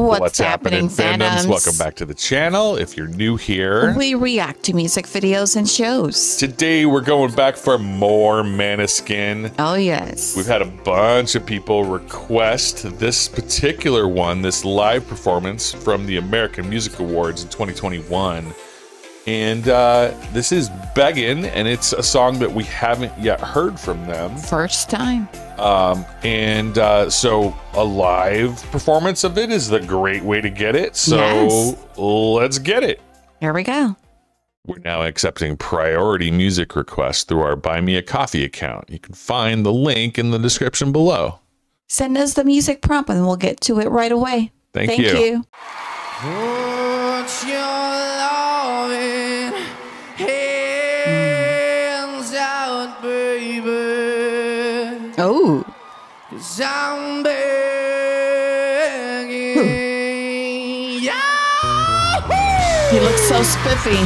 What's happening, fandoms? Welcome back to the channel. If you're new here, we react to music videos and shows. Today we're going back for more MONESKIN. Oh, yes. We've had a bunch of people request this particular one, this live performance from the American Music Awards in 2021. And this is Beggin, and it's a song that we haven't yet heard from them. First time. So a live performance of it is the great way to get it. So yes. Let's get it. Here we go. We're now accepting priority music requests through our Buy Me a Coffee account. You can find the link in the description below. Send us the music prompt and we'll get to it right away. Thank you. Put your loving hands out, baby. Oh. 'Cause I'm begging. Yeah. He looks so spiffy.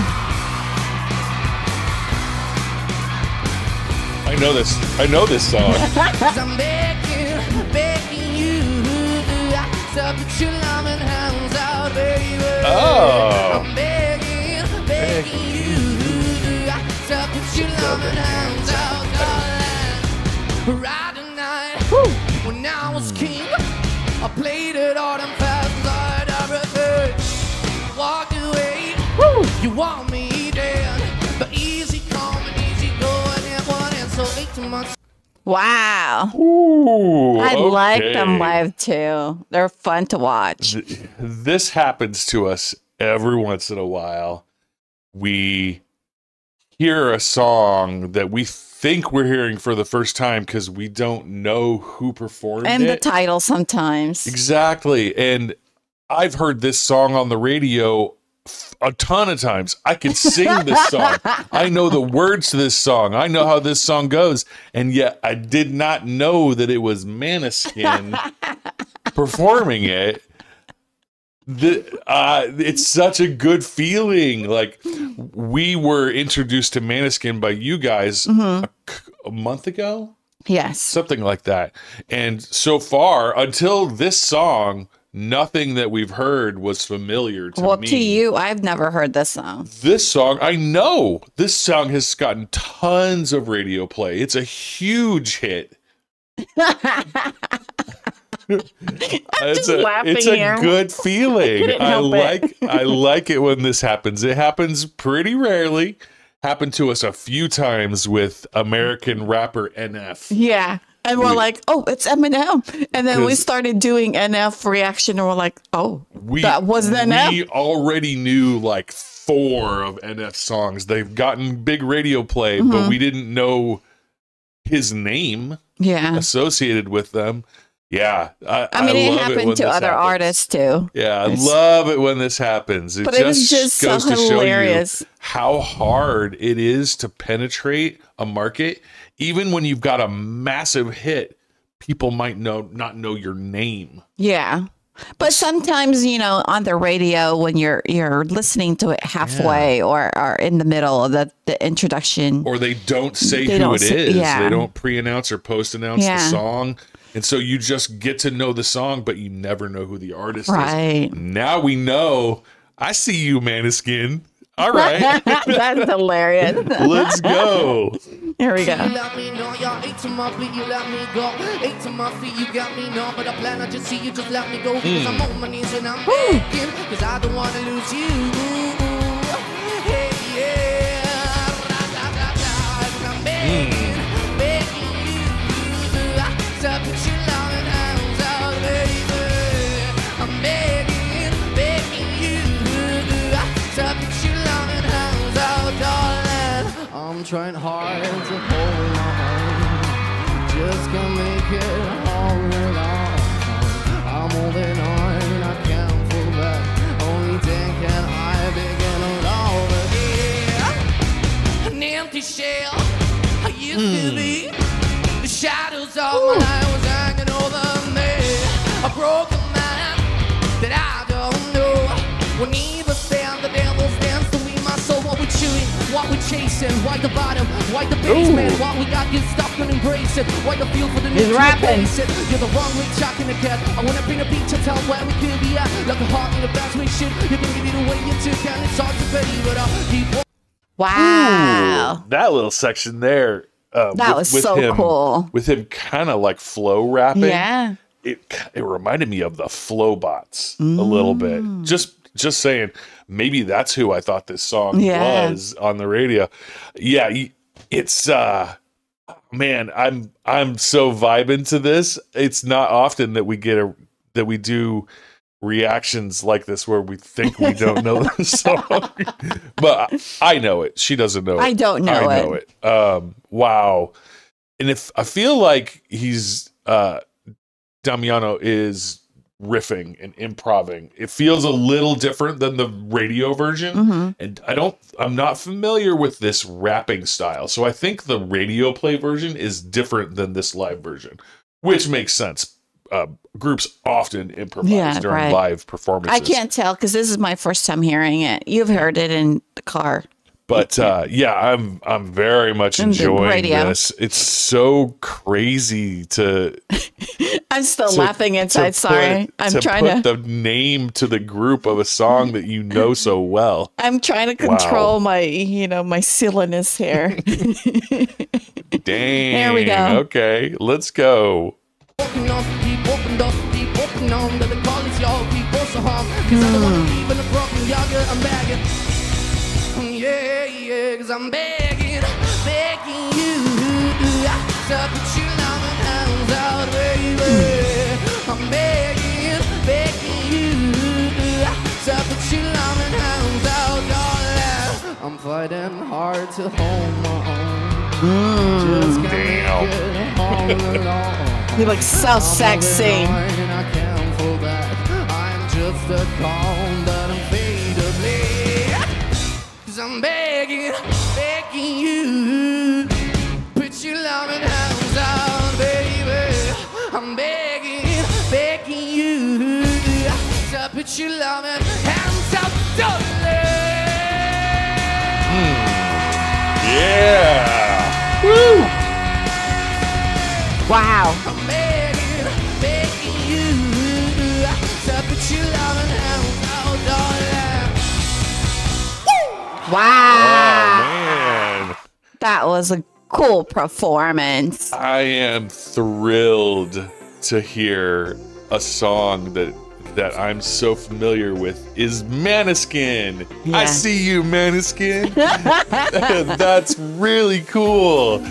I know this song. 'Cause I'm begging you. So put your loving hands out, baby. Oh. I'm begging you. So put your loving hands out, darling. Right tonight, when I was king, I played it all and fast like everything. Walked away, you want me dead, but easy come and easy go, and it wasn't so 18 months. Wow. Ooh, I like them okay. live too. They're fun to watch. This happens to us every once in a while. We hear a song that we think we're hearing for the first time because we don't know who performed And it. the title sometimes. Exactly. And I've heard this song on the radio a ton of times. I can sing this song. I know the words to this song. I know how this song goes. And yet I did not know that it was MONESKIN performing it. It's such a good feeling. Like, we were introduced to MONESKIN by you guys a month ago. Yes. Something like that. And so far, until this song, nothing that we've heard was familiar to me. Well, to you, I've never heard this song. This song, I know. This song has gotten tons of radio play. It's a huge hit. It's a good feeling. I like it when this happens. It happens pretty rarely. Happened to us a few times with American rapper NF. Yeah. And we're like, oh, it's Eminem. And then we started doing NF reaction and we're like, oh, that was NF. We already knew like 4 of NF songs. They've gotten big radio play, but we didn't know his name associated with them. Yeah. I mean, it happened to other artists too. Yeah, I love it when this happens. It just goes to show you how hard it is to penetrate a market. Even when you've got a massive hit, people might not know your name. Yeah. But sometimes, you know, on the radio, when you're listening to it halfway or in the middle of the introduction. Or they don't say who it is. They don't pre-announce or post-announce the song. And so you just get to know the song, but you never know who the artist is. Now we know. I see you, MONESKIN. All right. That's hilarious. Let's go. Here we go. You let me know, you're 8 to my feet, you let me go. 8 to my feet, you got me know. But I plan not to see you, just let me go. Because I'm on my knees and I'm begging. Because I don't want to lose you. Hey, yeah. I'm begging, begging you. So put your loving hands out, baby. I'm begging, begging you. So put your loving hands out, darling. I'm trying hard to hold my hand. Just can't make it hold it on. I'm holding on and I can't pull back. Only then can I begin all over again. An empty shell I used to be. The shadows of my life was hanging over me. A broken man that I don't know. When evil stand, the devil stands to me. My soul, what we chewing, what we chasing. Why the bottom, why the basement? What we got, get stuck and embrace it. Why the feel for the need to replace it? You're the wrong way, chalking the cat. I wanna bring a beat to tell where we could be at. Like a heart in a best way shit. You can give it away you took, and it's hard to believe it. I'll keep. Wow. Ooh, that little section there. That was so cool. With him kind of like flow rapping. Yeah. It reminded me of the Flow Bots a little bit. Just saying, maybe that's who I thought this song was on the radio. Yeah, it's man, I'm so vibing to this. It's not often that we do reactions like this where we think we don't know the song. But I know it. She doesn't know it. I don't know I know it. Wow. And if I feel like he's Damiano is riffing and improvising. It feels a little different than the radio version. And I'm not familiar with this rapping style. So I think the radio play version is different than this live version, which makes sense. Groups often improvise during live performances. I can't tell because this is my first time hearing it. You've heard it in the car. But I'm very much enjoying this. It's so crazy to. I'm still laughing inside. Sorry, I'm trying to put the name to the group of a song that you know so well. I'm trying to control my my silliness here. Dang. There we go. Okay, let's go. Keep open on that the college y'all keep us harm. Cause I don't wanna leave in a broken yogurt, I'm begging. Yeah, cause I'm begging you. So put your loving hands out, baby. I'm begging you. So put your loving hands out, darling. I'm fighting hard to hold my own. Just can't get all alone. You look so sexy. I can't fall back. I'm just a clown that I'm paid to play. Cause I'm begging you. Put your loving hands out, baby. I'm begging you. So put your loving hands out, darling. Yeah. Woo. Wow. I'm begging you. So put your loving hands out, darling. Wow. Oh, man. That was a cool performance. I am thrilled to hear a song that I'm so familiar with is MONESKIN. Yeah. I see you, MONESKIN. That's really cool.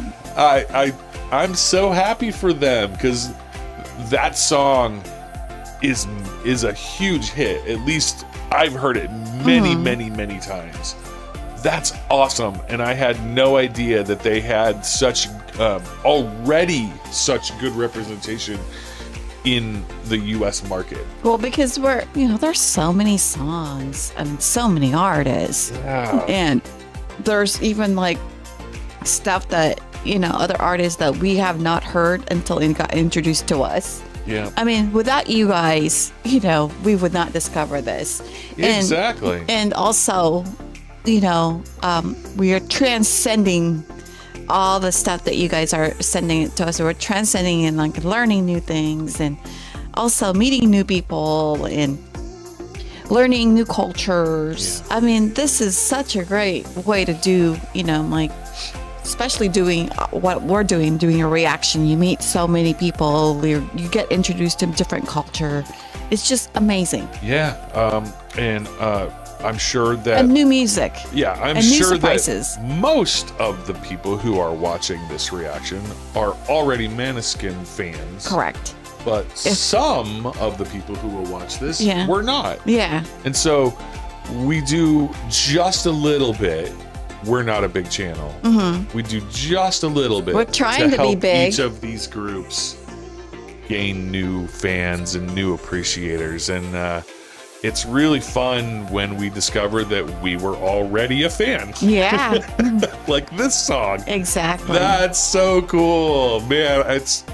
I'm so happy for them because that song is a huge hit. At least I've heard it many times. That's awesome, and I had no idea that they had such already such good representation in the U.S. market. Well, because there's so many songs and so many artists, and there's even like stuff that other artists that we have not heard until it got introduced to us. Yeah. I mean, without you guys, we would not discover this. Exactly. And also, we are transcending all the stuff that you guys are sending to us. We're transcending and like learning new things and also meeting new people and learning new cultures. Yeah. I mean, this is such a great way to do, especially doing what we're doing a reaction. You meet so many people, you get introduced to different culture. It's just amazing. Yeah. I'm sure that... And new music. Yeah, I'm sure that most of the people who are watching this reaction are already MONESKIN fans. Correct. But some of the people who will watch this were not. Yeah. And so we do just a little bit. We're not a big channel. We do just a little bit. We're trying to be big. Each of these groups gain new fans and new appreciators. And it's really fun when we discover that we were already a fan. Yeah. Like this song. Exactly. That's so cool. Man,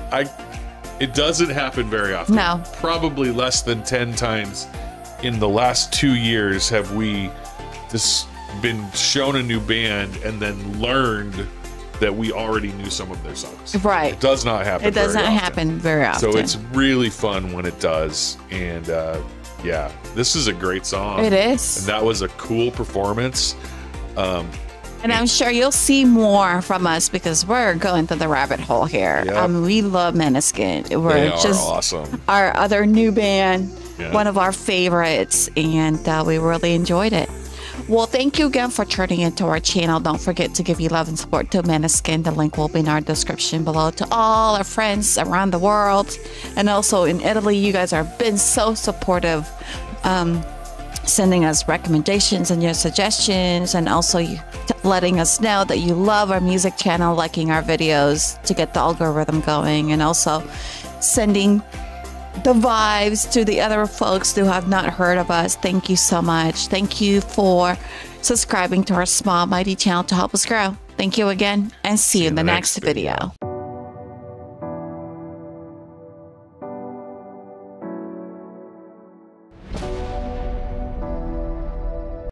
it doesn't happen very often. No. Probably less than 10 times in the last 2 years have we been shown a new band and then learned that we already knew some of their songs. Right. It does not happen. It does very not often. happen very often. So it's really fun when it does. And yeah, this is a great song. It is. And that was a cool performance. And I'm sure you'll see more from us because we're going through the rabbit hole here. Yep. We love MONESKIN. We're They are just awesome. our other new band, Yeah. one of our favorites, and we really enjoyed it. Well, thank you again for tuning into our channel. Don't forget to give your love and support to MONESKIN. The link will be in our description below. To all our friends around the world and also in Italy, you guys have been so supportive, sending us recommendations and your suggestions, and also letting us know that you love our music channel, liking our videos to get the algorithm going, and also sending the vibes to the other folks who have not heard of us. Thank you so much. Thank you for subscribing to our small mighty channel to help us grow. Thank you again, and see you in the next video.